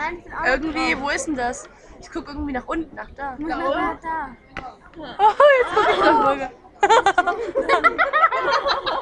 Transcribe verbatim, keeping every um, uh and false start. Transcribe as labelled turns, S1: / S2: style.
S1: Nein, ich bin auch
S2: Irgendwie, wo ist denn das? Ich gucke irgendwie nach unten, nach da.
S1: Da, da, da.
S2: Oh, jetzt gucke ich nach Burger.